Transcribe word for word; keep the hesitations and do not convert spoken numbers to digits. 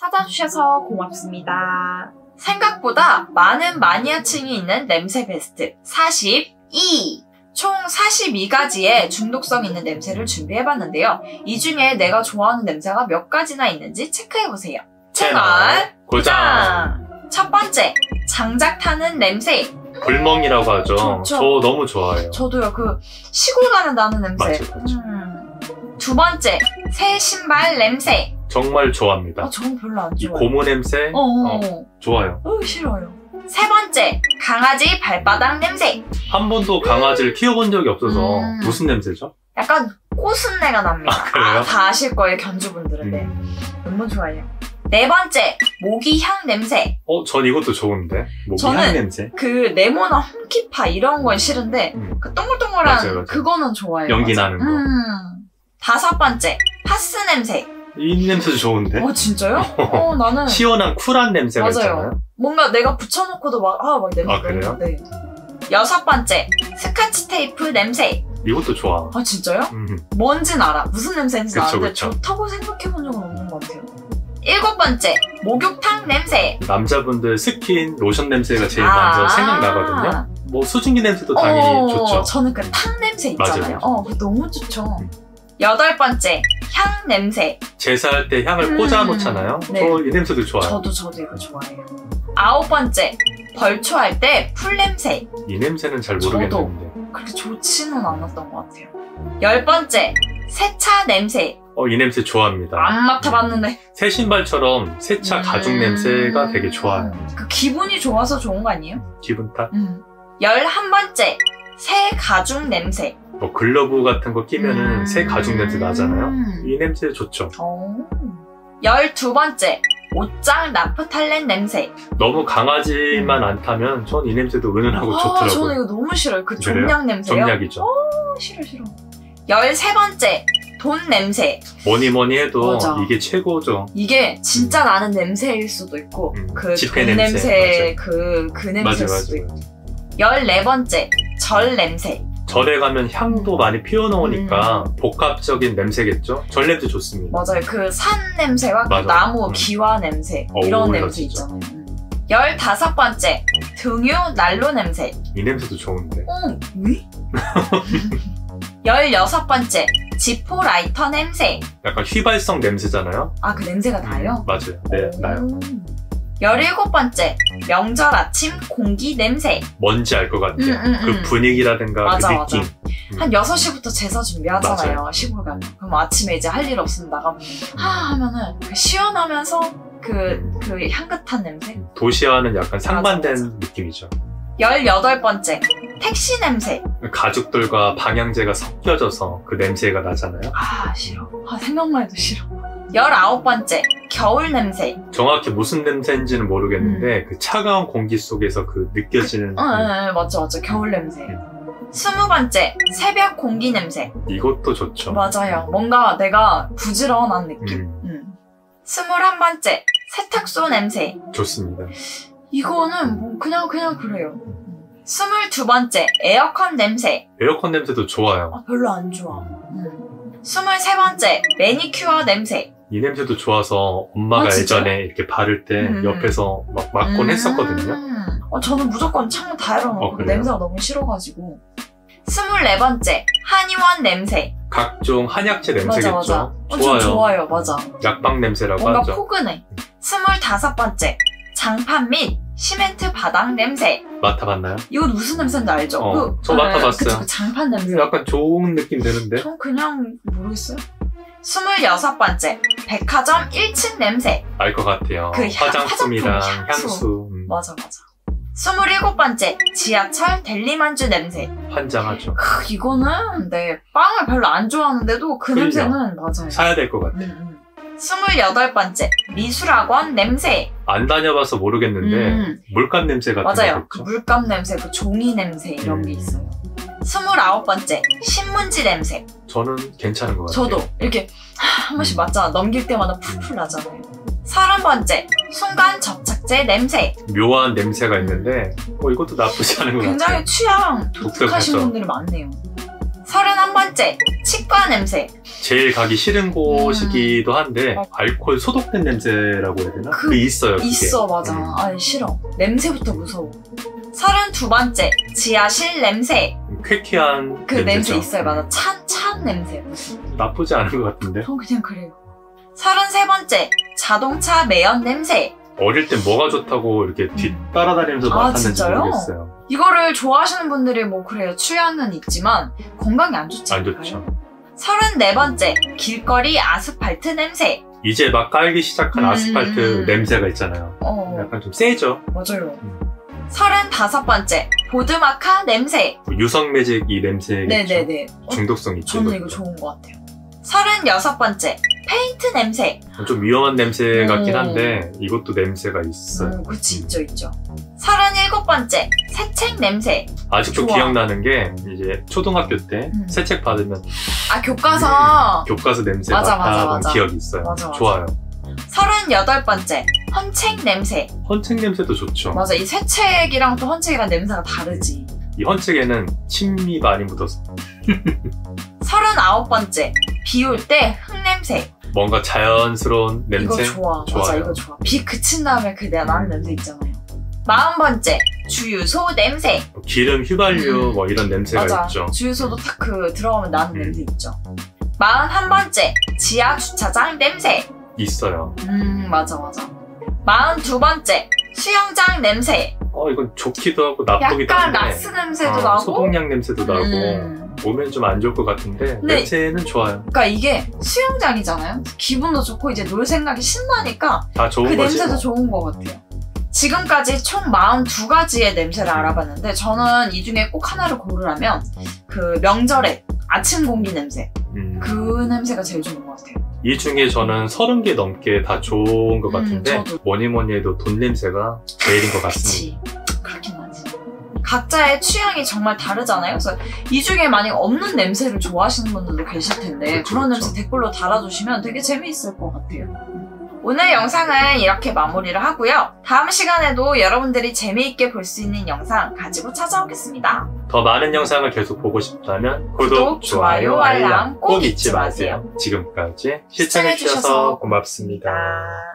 찾아주셔서 고맙습니다. 생각보다 많은 마니아층이 있는 냄새 베스트 사십이! 총 사십두 가지의 중독성 있는 냄새를 준비해봤는데요. 이 중에 내가 좋아하는 냄새가 몇 가지나 있는지 체크해보세요. 채널 고정! 첫 번째, 장작 타는 냄새. 불멍이라고 하죠. 좋죠. 저 너무 좋아해요. 저도요. 그 시골 가는 나는 냄새. 맞아요, 맞아요. 음. 두 번째, 새 신발 냄새. 정말 좋아합니다. 아, 저는 별로 안 이 좋아요. 고무 냄새 어, 어, 좋아요. 어, 싫어요. 세 번째, 강아지 발바닥 냄새. 한 번도 강아지를 키워본 적이 없어서 음. 무슨 냄새죠? 약간 꽃순내가 납니다. 아, 그래요? 아, 다 아실 거예요, 견주분들은. 네. 음. 너무 좋아해요. 네 번째, 모기향 냄새. 어, 전 이것도 좋은데. 모기향 저는 냄새. 그 네모나 홈키파 이런 건 싫은데 음. 그 동글동글한 맞아요, 맞아요. 그거는 좋아해요. 연기 맞아. 나는 거. 음. 다섯 번째, 파스 냄새. 이 냄새도 좋은데. 어, 진짜요? 어, 나는 시원한 쿨한 냄새가 맞아요. 있잖아요. 뭔가 내가 붙여놓고도 막, 아, 막 냄새 아, 그래요? 네. 여섯 번째, 스카치 테이프 냄새. 이것도 좋아. 아, 진짜요? 음. 뭔진 알아. 무슨 냄새인지 그쵸, 아는데 그쵸. 좋다고 생각해본 적은 없는 것 같아요. 일곱 번째, 목욕탕 냄새. 남자분들 스킨, 로션 냄새가 제일 아. 먼저 생각나거든요. 뭐 수증기 냄새도 당연히 어, 좋죠. 저는 그 탕 냄새 있잖아요. 맞아요, 맞아요. 어, 그거 너무 좋죠. 음. 여덟 번째, 향 냄새. 제사할 때 향을 음. 꽂아 놓잖아요. 네. 저 이 냄새도 좋아요. 저도 저도 이거 좋아해요. 아홉 번째, 벌초할 때 풀 냄새. 이 냄새는 잘 저도. 모르겠는데. 그렇게 좋지는 않았던 것 같아요. 열 번째, 세차 냄새. 어, 이 냄새 좋아합니다. 안 맡아봤는데. 새 신발처럼 세차 가죽 음. 냄새가 되게 좋아요. 그 기분이 좋아서 좋은 거 아니에요? 기분 탓? 음. 열한 번째, 새 가죽 냄새. 뭐 글러브 같은 거 끼면은 음. 새 가죽 냄새 나잖아요. 음. 이 냄새 좋죠. 어. 열두 번째, 옷장 나프탈렌 냄새. 너무 강아지만 안 타면 전 이 냄새도 은은하고 아, 좋더라고요. 저는 이거 너무 싫어요. 그 그래요? 종약 냄새요. 정약이죠. 어, 싫어 싫어. 열세 번째, 돈 냄새. 뭐니 뭐니 해도 맞아. 이게 최고죠. 이게 진짜 나는 냄새일 수도 있고 음, 그 지폐 돈 냄새, 냄새, 그, 그 냄새일 맞아요, 수도 맞아요. 있고. 열네 번째, 절 냄새. 절에 가면 향도 많이 피워놓으니까 음. 복합적인 냄새겠죠? 절 냄새 좋습니다. 맞아요. 그 산 냄새와 그 맞아. 나무 음. 기와 냄새 어, 이런 오히려 냄새 진짜. 있잖아요. 음. 열다섯 번째, 등유 난로 냄새. 이 냄새도 좋은데. 어, 왜? 열여섯 번째, 지포 라이터 냄새. 약간 휘발성 냄새잖아요? 아, 그 냄새가 나요? 음, 맞아요. 네, 나요. 음. 열일곱 번째, 명절 아침 공기 냄새. 뭔지 알 것 같아요. 음, 음, 그 음. 분위기라든가 맞아, 그 맞아. 느낌. 음. 한 여섯 시부터 제사 준비하잖아요. 맞아요. 시골 가면. 그럼 아침에 이제 할 일 없으면 나가면 하 하면은 그 시원하면서 그, 음. 그 향긋한 냄새. 도시와는 약간 상반된 맞아, 맞아. 느낌이죠. 열여덟 번째, 택시 냄새. 가죽들과 방향제가 섞여져서 그 냄새가 나잖아요. 아, 싫어. 아, 생각만 해도 싫어. 열아홉 번째, 겨울 냄새. 정확히 무슨 냄새인지는 모르겠는데 음. 그 차가운 공기 속에서 그 느껴지는 어, 그- 어, 어, 맞죠, 맞죠. 겨울 냄새. 음. 스무 번째, 새벽 공기 냄새. 이것도 좋죠. 맞아요. 뭔가 내가 부지런한 느낌. 음, 음. 스물한 번째, 세탁소 냄새. 좋습니다. 이거는 뭐 그냥 그냥 그래요. 스물두 번째, 에어컨 냄새. 에어컨 냄새도 좋아요. 아, 별로 안 좋아. 음. 스물세 번째, 매니큐어 냄새. 이 냄새도 좋아서 엄마가 아, 진짜요? 예전에 이렇게 바를 때 음. 옆에서 막 맡곤 음. 했었거든요. 어, 저는 무조건 창문 다 열어놓고 어, 그래요? 냄새가 너무 싫어가지고. 스물네 번째, 한의원 냄새. 각종 한약재 냄새겠죠. 맞아, 맞아. 어, 좋아요. 좀 좋아요, 맞아. 약방 냄새라고 뭔가 하죠. 포근해. 스물다섯 번째, 장판 및 시멘트 바닥 냄새. 맡아봤나요? 이거 무슨 냄새인지 알죠? 어, 그, 저 네, 맡아봤어요. 그쵸, 그 장판 냄새. 약간 좋은 느낌 드는데. 전 그냥 모르겠어요. 스물여섯 번째, 백화점 일 층 냄새. 알 것 같아요. 그 향- 화장품이랑 화장품, 향수. 향수. 음, 맞아, 맞아. 스물일곱 번째, 지하철 델리만주 냄새. 환장하죠. 크, 이거는 네, 빵을 별로 안 좋아하는데도 그 그러니까. 냄새는 맞아요. 사야 될 것 같아요. 음, 음. 스물여덟 번째, 미술학원 냄새. 안 다녀봐서 모르겠는데 음. 물감 냄새 같은 맞아요. 거 그 있죠. 물감 냄새, 그 종이 냄새 이런 음. 게 있어요. 스물아홉 번째, 신문지 냄새. 저는 괜찮은 것 같아요. 저도 이렇게 하, 한 번씩 음. 맞잖아. 넘길 때마다 풀풀 나잖아요. 서른 번째, 순간 접착제 냄새. 묘한 냄새가 있는데 어, 이것도 나쁘지 않은 것 굉장히 같아요. 취향 독특하신 독특하죠. 분들이 많네요. 서른한 번째, 치과 냄새. 제일 가기 싫은 곳이기도 한데 음. 알코올 소독된 냄새라고 해야 되나? 그- 그게 있어요. 그게. 있어, 맞아. 음. 아, 싫어. 냄새부터 무서워. 서른두 번째, 지하실 냄새. 쾌쾌한 그 냄새죠. 냄새 있어요, 맞아. 찬, 찬 냄새. 나쁘지 않은 것 같은데. 전 그냥 그래요. 서른세 번째, 자동차 매연 냄새. 어릴 땐 뭐가 좋다고 이렇게 뒤 따라다니면서 아, 맡았는지 진짜요? 모르겠어요. 이거를 좋아하시는 분들이 뭐 그래요. 취향은 있지만 건강에 안 좋지 안 않을까요? 좋죠. 서른네 번째, 길거리 아스팔트 냄새. 이제 막 깔기 시작한 음. 아스팔트 냄새가 있잖아요. 어, 약간 좀 세죠. 맞아요. 음. 서른다섯 번째, 보드마카 냄새. 뭐 유성 매직 이 냄새겠죠. 네네네. 어, 중독성 있죠. 저는 이거 좋은 것 같아요. 서른여섯 번째, 페인트 냄새. 좀 위험한 냄새 음. 같긴 한데 이것도 냄새가 있어요. 음, 그치, 있죠, 있죠. 서른일곱 번째, 새책 냄새. 아직도 좋아. 기억나는 게 이제 초등학교 때 음. 새 책 받으면 아, 교과서. 교과서 냄새 맞아, 맞아, 맡아본 맞아. 기억이 있어요. 맞아, 맞아. 좋아요. 서른여덟 번째, 헌책 냄새. 헌책 냄새도 좋죠. 맞아, 이 새책이랑 또 헌책이랑 냄새가 다르지. 이 헌책에는 침이 많이 묻어서 서른아홉 번째, 비 올 때 흙냄새. 뭔가 자연스러운 냄새. 이거 좋아. 맞아, 좋아요. 이거 좋아. 비 그친 다음에 그 내가 나는 음. 냄새 있잖아요. 마흔 번째, 주유소 냄새. 뭐 기름 휘발유 음. 뭐 이런 냄새가 맞아. 있죠. 주유소도 딱 그 들어가면 나는 음. 냄새 있죠. 마흔한 번째, 지하 주차장 냄새. 있어요. 음, 맞아, 맞아. 마흔두 번째, 수영장 냄새. 어 이건 좋기도 하고 나쁘기도 약간 한데 라스 냄새도 어, 나고. 소독약 냄새도 나고 음. 오면 좀 안 좋을 것 같은데 네. 냄새는 좋아요. 그러니까 이게 수영장이잖아요. 기분도 좋고 이제 놀 생각이 신나니까 다 좋은 그 거지. 냄새도 뭐. 좋은 것 같아요. 지금까지 총 사십이 가지의 냄새를 알아봤는데 저는 이 중에 꼭 하나를 고르라면 그 명절에 아침 공기 냄새. 음. 그 냄새가 제일 좋은 것 같아요. 이 중에 저는 서른 개 넘게 다 좋은 것 음, 같은데 저도. 뭐니 뭐니 해도 돈 냄새가 제일인 것 같습니다. 그치. 그렇긴 하지. 각자의 취향이 정말 다르잖아요. 그래서 이 중에 만약 없는 냄새를 좋아하시는 분들도 계실 텐데 그쵸, 그런 그쵸. 냄새 댓글로 달아주시면 되게 재미있을 것 같아요. 오늘 영상은 이렇게 마무리를 하고요. 다음 시간에도 여러분들이 재미있게 볼 수 있는 영상 가지고 찾아오겠습니다. 더 많은 영상을 계속 보고 싶다면 구독, 구독, 좋아요, 좋아요, 알람 알람 꼭 꼭 잊지 잊지 마세요. 지금까지 시청해주셔서 시청해주셔서 고맙습니다. 고맙습니다.